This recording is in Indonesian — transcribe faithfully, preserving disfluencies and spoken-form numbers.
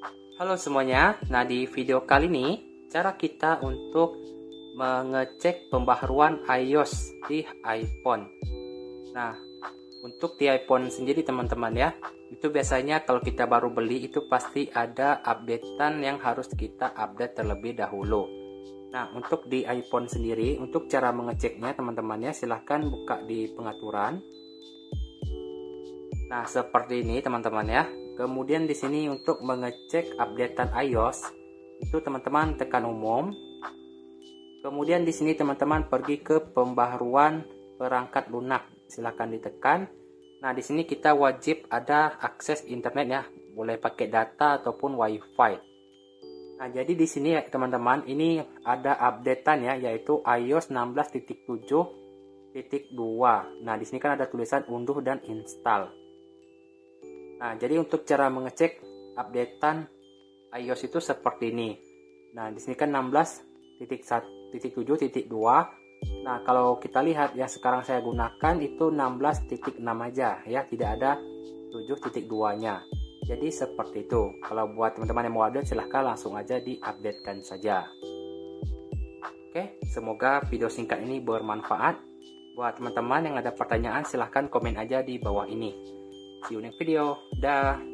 Halo semuanya, nah di video kali ini cara kita untuk mengecek pembaharuan iOS di iPhone. Nah, untuk di iPhone sendiri teman-teman ya, itu biasanya kalau kita baru beli itu pasti ada updatean yang harus kita update terlebih dahulu. Nah, untuk di iPhone sendiri, untuk cara mengeceknya teman-teman ya, silahkan buka di pengaturan. Nah, seperti ini teman-teman ya. Kemudian di sini untuk mengecek updatean iOS itu teman-teman tekan umum. Kemudian di sini teman-teman pergi ke pembaharuan perangkat lunak, silahkan ditekan. Nah, di sini kita wajib ada akses internet ya, boleh pakai data ataupun WiFi. Nah, jadi di sini ya teman-teman, ini ada updatean ya, yaitu iOS enam belas titik tujuh titik dua. Nah, di sini kan ada tulisan unduh dan install. Nah, jadi untuk cara mengecek updatean iOS itu seperti ini. Nah, di sini kan enam belas titik tujuh titik dua. Nah, kalau kita lihat yang sekarang saya gunakan itu enam belas titik enam aja ya, tidak ada tujuh titik dua-nya. Jadi seperti itu. Kalau buat teman-teman yang mau update silahkan langsung aja diupdatekan saja. Oke, semoga video singkat ini bermanfaat. Buat teman-teman yang ada pertanyaan silahkan komen aja di bawah ini. See you next video. Dah.